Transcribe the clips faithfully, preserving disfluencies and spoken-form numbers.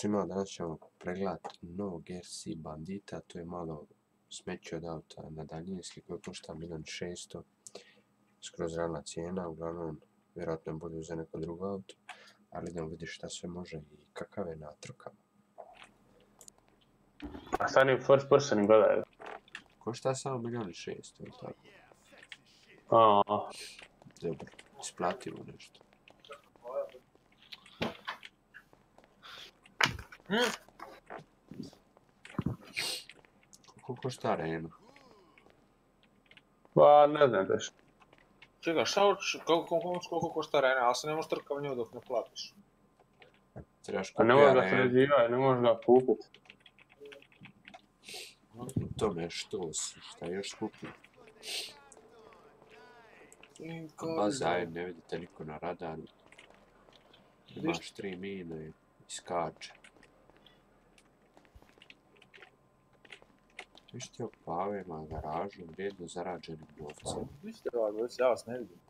svima, danas ćemo pregledat novog R C bandita, to je malo smeće od auta na daljinski koji košta milijon šesto, skroz realna cijena, uglavnom vjerojatno je bolje uzeti neko drugo auto, ali idemo vidjeti šta sve može i kakav je na trkama. A sad ni first person gledaju. Košta samo milijon šesto, ili tako? Aaaa. Dobro, isplativo nešto. Koliko košta arena? Pa ne znam teš. Čekaj, šta hoćeš, koliko košta arena, ali se ne možeš trkav nju dok ne platiš. Trebaš Pa ne kupi možeš ga arenu. sređivati, ne možeš ga kupit. U tome što si, šta još skupi. Baza, aj, ne vidite niko na radaru. Imaš tri mine i skače. Viš ti opave ima garažu, vrijedno zarađenim novcem. Vi ste vas dvojice, ja vas ne vidim.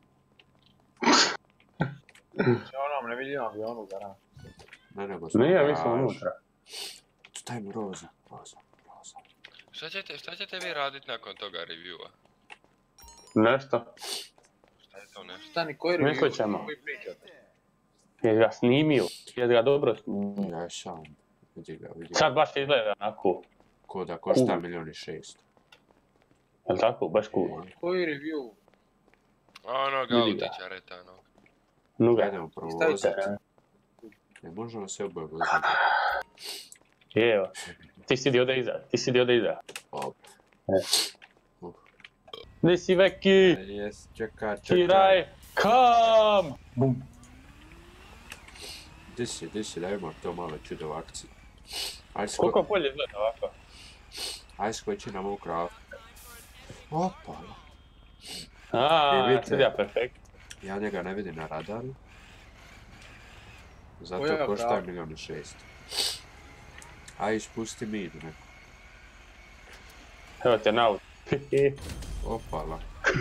Ja onom ne vidim avionu garažu. Ne, nego smo Nije, mi garažu. smo unutra. Tu dajmo roza, roza, roza. Šta ćete, šta ćete vi radit nakon toga reviewa? Nešto. Šta je to nešto? Šta ni koji Mislit review, ćemo. koji pričate? Jes ga snimio, jes ga dobro snimio. Ja sam, vidi ga, vidi ga. Sad baš izgleda onako, Ko da košta milijon i šesto. jel tako, baš cool. Koji review? Onog Vidi ga. autića retanog. Nuga. Idemo prvo Stavite, voziti. E, Ne možemo se oboje voziti. Evo, ti sidi ovdje iza, ti sidi ovdje iza. Op. Gdje si Veki? Jes, čekaj, čekaj. Kiraj, kam! Bum. Gdje si, gdje si, dajmo to malo čudo u akciji. Aj sko... Koliko bolje izgleda ovako? Aj skoči na moju kravu. Opa. I Aaaa, vidite. sad ja perfekt. Ja njega ne vidim na radaru. Zato Koja košta krava? milijon i šesto. Aj, ispusti minu neko. Evo te na auto. Opala.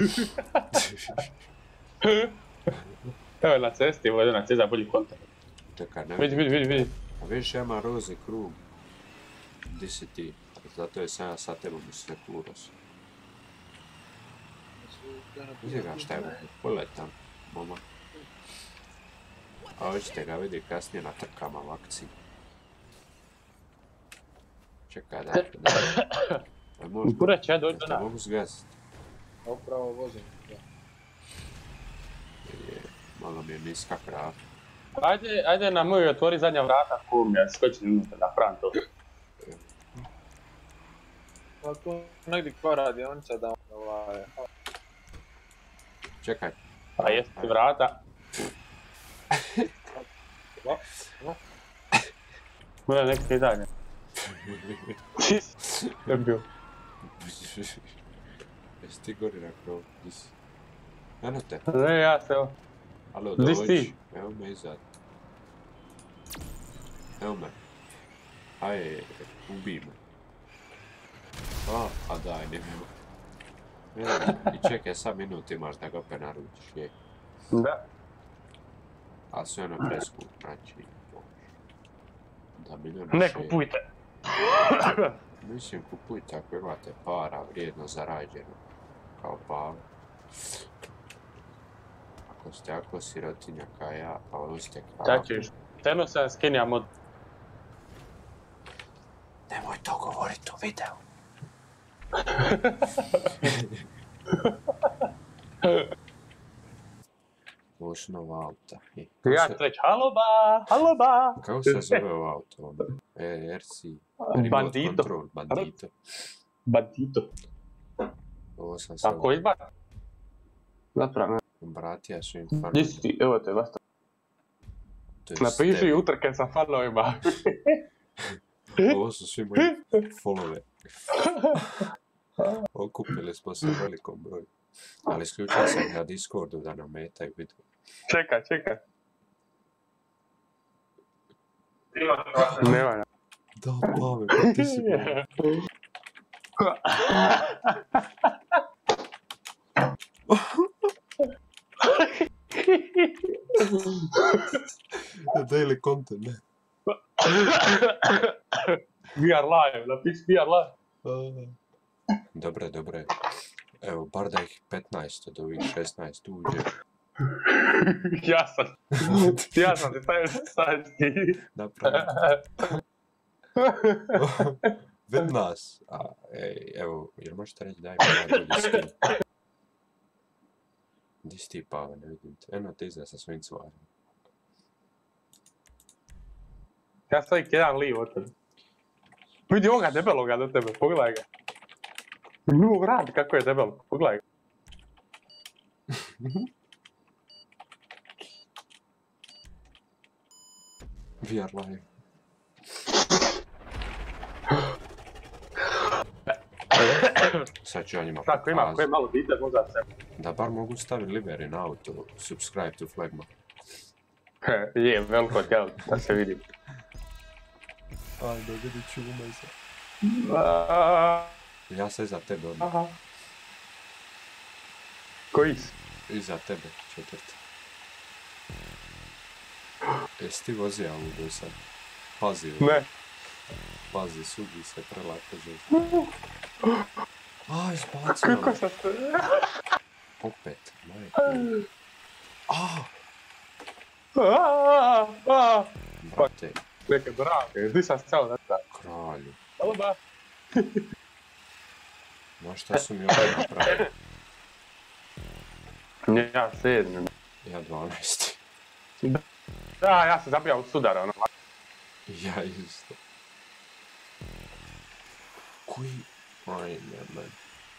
Evo na cesti, ovo je na cesti za bolji kontakt. Čekaj, ne Vidi, vidim. vidi, vidi, vidi. A vidiš, ja imam roze krug. Gdje si ti? Zato je sam ja sa tebom u sneku urosu. Vidi ga šta je ovo, poletam, mama. A hoćete ga vidi kasnije na trkama u akciji. Čekaj, da, da. Da mogu, Kurać, ja dođi do da nas. mogu zgasiti. Upravo vozim. Da. Je, malo mi je niska krava. Ajde, ajde na moju otvori zadnja vrata, kum, ja skočim unutra, napravim to. Pa tu negdje koja radionica da ovaj... Čekaj. A jesi ti vrata? Va? Va? Mora nek pitanje. To je bio. Jesi ti gori na krovu? Gdje si? Eno te. Ne, ja se ovo. Alo, Gdje si dođi. ti? Evo me izzad. Evo me. Aj, ubij me. A, a daj, ne mogu. I čekaj, sad minut imaš da ga opet naručiš, je. Da. A sve ono preskup, znači... Da milijuna Ne šest. kupujte. Mislim, kupujte ako imate para vrijedno zarađeno. Kao Pavle. Ako ste ako sirotinja kao ja, pa vozite kravu. Sad ćeš. Teno sam skinja mod. Nemoj to govorit u videu. Ovo su nova auta. I, kako Ja se- ću reći, halo ba, halo ba. Kako se zove ovo auto? Ono? E, R C. Remote Bandito. Control, bandito. Bandito. Ovo sam sad... Ako izba... Zapravo, Bratija su im gdje farmili. si ti? Evo te, basta. To je Napiši stebi. utrke sa fanovima. Ovo su svi moji followeri. Okupili smo se u velikom broju. Ali isključio sam na Discordu da nam metaju vidu. Čekaj, čekaj. Ne valja. Da, Pave, pa ti si bolji. Daily content, ne. We are live, napiši we are live. Dobre, dobre. Evo, bar da ih petnaest od ovih šesnaest uđe. Ja sam. Ja sam ti stavio staviti. Napravim. Ved nas. A, ej, evo, jer možete reći daj mi najbolji skin. Di si ti Pave, ne vidim te. Eno te izda sa svojim cvarima. Ja sam ih jedan liv od tebe. Vidi ovoga debeloga do tebe, pogledaj ga. Nu, radi kako je debelo, pogledaj ga. We are live. Sad ću ja njima Tako ima, koje malo dite možda se. da bar mogu staviti liveri na auto, subscribe to Flagma. Je, veliko tijelo, da se vidi. Ajde, vidit ću umaj se. Ja sam iza tebe odmah. Aha. Koji si? Iza tebe, četvrti. Jesi ti vozio ovu do sad? Pazi, Ne. pazi, sugi se prelako želi. A, izbacio Kako me. sam se... Opet, majke. A, Aaaa, aaaa. brate, Neke brake, di sam stao da da. kralju. Alo ba. Znaš šta su mi ovdje napravili? Ja sedmi. Ja dvanaesti. Da, ja sam zabijao sudara, ono. Ja isto. Koji? Ajme, man.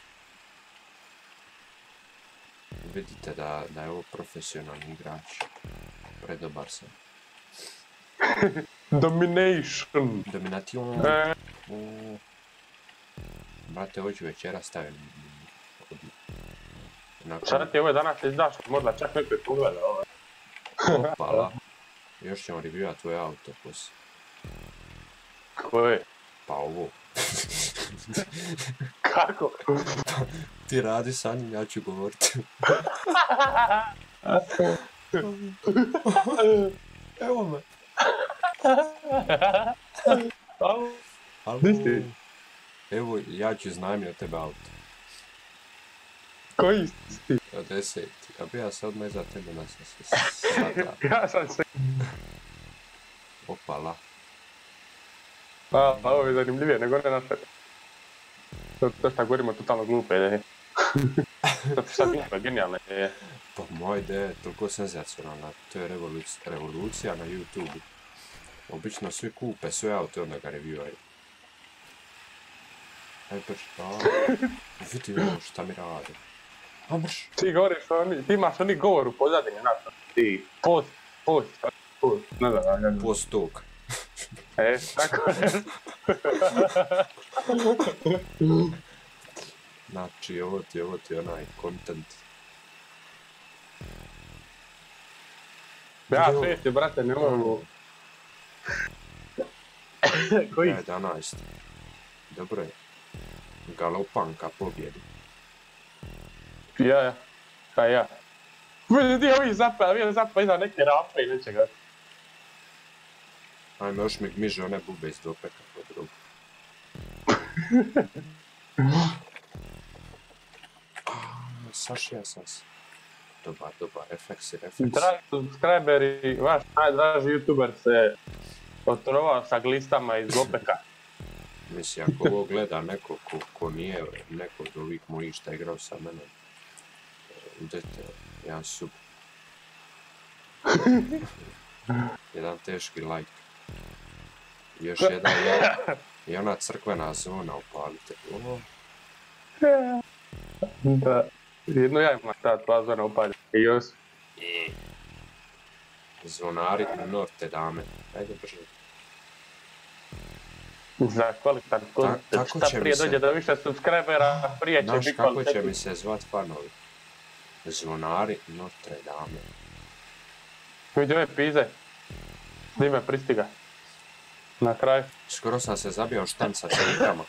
Vidite da, da je ovo profesionalni igrač. Predobar sam. Domination. Domination. E, O. Brate, ovo ću večera staviti. Nakon šta ti ovo danas izdaš, možda čak neko je pogleda ovo. opala. Još ćemo reviewat tvoj auto poslije. Koje? Pa ovo. Kako? Ti radi sa njim, ja ću govoriti. Evo me. Alo? Alo. Di si? Evo, ja ću iznajmiti od tebe auto. Koji si ti? Od deseti. A bija se odmah iza tebe na se sada. Ja sam se... Opala. A, pa ovo je zanimljivije nego ne naše. To, to šta govorimo totalno glupe ideje. To ti šta bilo genijalne ideje. Pa moja ideja je toliko senzacionalna. To je revoluc- revolucija na YouTube. Obično svi kupe sve auto i onda ga reviewaju. Aj brž, a, vidi ovo šta mi radi. A brž. Ti govoriš oni, ti imaš oni govor u pozadini, znaš, ti post, post, post, ne znam, ne znam. Postok. E, tako je. Znači, ovo ti, ovo ti je onaj content. Ja šesti, brate, ne mogu. Koji? jedanaest. Dobro je. Galopanka pobjedi. Ja, ja. Pa ja. Vidi ti ovih zapa, vi zapa iza neke rampe i nečega. Ajme, još mi gmiže one bube iz dopeka po drugu. Sašija sam se. Dobar, dobar, refleksi, refleksi. Dragi subscriberi, vaš najdraži youtuber se otrovao sa glistama iz Gopeka. Mislim, ako ovo gleda neko ko, ko nije neko od ovih mojih šta igrao sa menom, udete jedan sub. Jedan teški like. Još jedan, je, i ona crkvena zona upalite. O, Da. Jedno ja imam ta tva zona upalja. I još. i zvonari Norte dame. Ajde brže. Za kvalitetan Ta- content. tako Šta će mi prije se- dođe do više subscribera, prije će Znaš biti kako će kvalitetniji. mi se zvat fanovi? Zvonari Notre Dame. Vidi ove pize. Dime pristiga. Na kraju. Skoro sam se zabio štanc sa čelikama.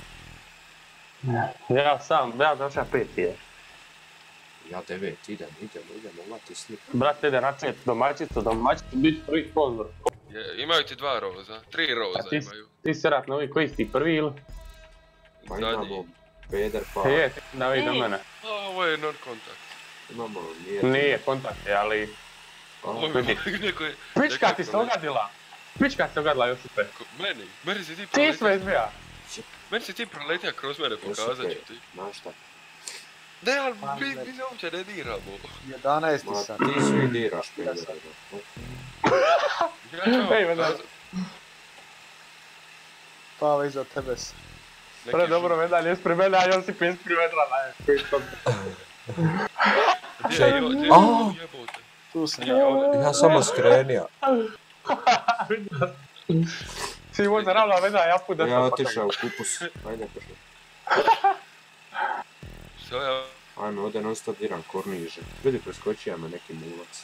Ja sam, ja došao pet je. Ja devet, idem, idem, idem, ova ti slika. Brate, ide na čet, domaćicu, domaćicu, bit prvi sponzor. Je, imaju ti dva roza, tri roza A ti, imaju. ti si vjerojatno ovi koji si ti prvi ili? Pa Zadnji. imamo Peder pa... Je, ti da vidi do mene. A, ovo je non-kontakt. Imamo nije... Nije kontakt, je, ali... Ovo vidi. je neko je... Pička neko ti se prole- ogadila! Pička ti se ogadila, Josipe. Ko- Meni, meni si ti Ti sve proletio, izbija. meni si ti proletio kroz mene, pokazat ću ti. Znaš šta? Ne, ali Pa, mi, ne. mi se uopće ne diramo. jedanaesti Ma sam. ti svi diraš Peder. Ja ću vam Ej, vedar. pokazat. Pava iza tebe si. Neki Pre dobro, žut- medalj ispred mene, a Josip je ispred Vedrana. Gdje je, gdje je, A! jebote. Tu sam Ja, ja. ovdje. Ja samo skrenio. Si možda ravna vedra, ja put da Ja sam otišao u kupus. Ajde pošli. Što ja... Ajme, ovdje non stop diram korniže. Vidi, preskočio me neki mulac.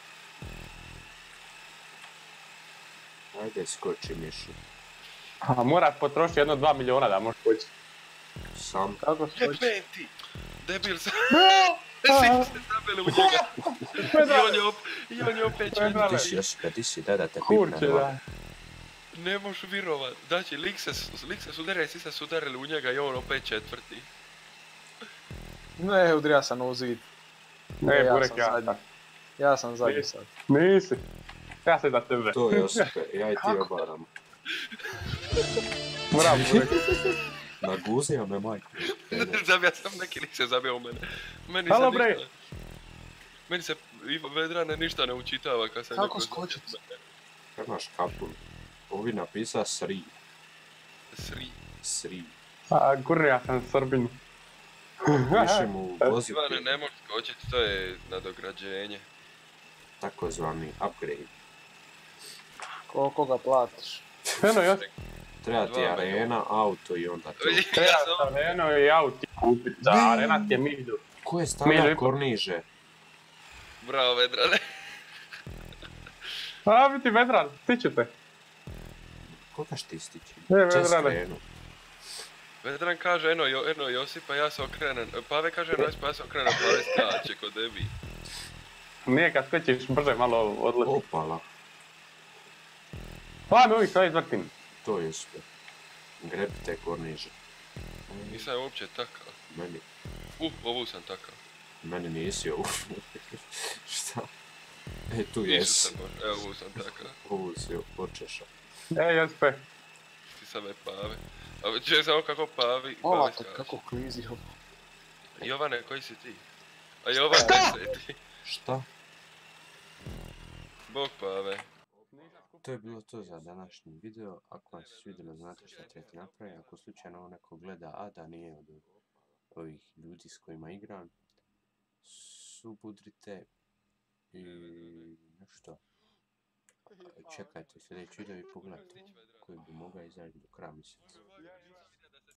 Ajde, skoči Mišu. A moraš potrošiti jedno dva miliona da možeš poći. Sam. Kako skoči? Jebem ti! Debil sam. Svi se zabili u njega. I on je, op, i on je opet četiri. Vedrane. Ti si Josipe, ti si da da te Kurče, pipne da. dva. Ne možu virovat. Znači, lik se, lik se sudare, svi se sudarili u njega i on opet četvrti. Ne, udrija sam u zid. Ne, ja Burek, sam ja zadnji. sam. Ja sam zadnji Nisi. sad. Nisi. Ja se da tebe. To Josipe, ja i ti obaramo. Moram, Burek. Naguzio me majku. Zabija sam, neki lik se zabio u mene. Meni Halo, se bre. ništa... Meni se i Vedrane ništa ne učitava kad se Kako neko skočit? Imaš kapun. Ovi napisa Sri. Sri. Sri. A, gurnija sam Srbin. Piši mu vozi Ivane, ne možeš skočit, to je nadograđenje. takozvani upgrade. Koliko ga platiš? Eno, Josip. Treba ti Dva arena, auto i onda to. Ja Treba sam... sam eno i auti kupit. Da, Ne. arena ti je milju. Ko je Milju i stavljao po- korniže? Bravo, Vedrane. A, biti Vedran, stiću te. Koga šti stići? Ne, Če Vedrane. skrenu? Vedran kaže, eno, jo, eno Josipa, ja se okrenem. Pave kaže, eno Josipa, ja se okrenem, Pave skače kod debi. Nije kad skočiš brže malo odleti. Opala. Pa mi uvijek sve izvrtim. To je sve. Grebite korniže. Nisam uopće takav. Meni, Uh, ovu sam takav. meni nisi ovu. Šta? E, tu Nisu jesi. sam baš, evo ovu sam takav. Ovu si počeša. E, Josipe. Ti sam me Pave. A čujem samo kako Pavi, Pave Olako, skače. kako klizi ovo. Jovane, koji si ti? A Jovan, deseti. Šta? Bog Pave. To je bilo to za današnji video. Ako vam se svidjelo, znate šta trebate napraviti. Ako slučajno ovo neko gleda, a da nije od ovih ljudi s kojima igram, subudrite i nešto. Čekajte sljedeći video i pogledajte koji bi mogao izaći do kraja mjeseca.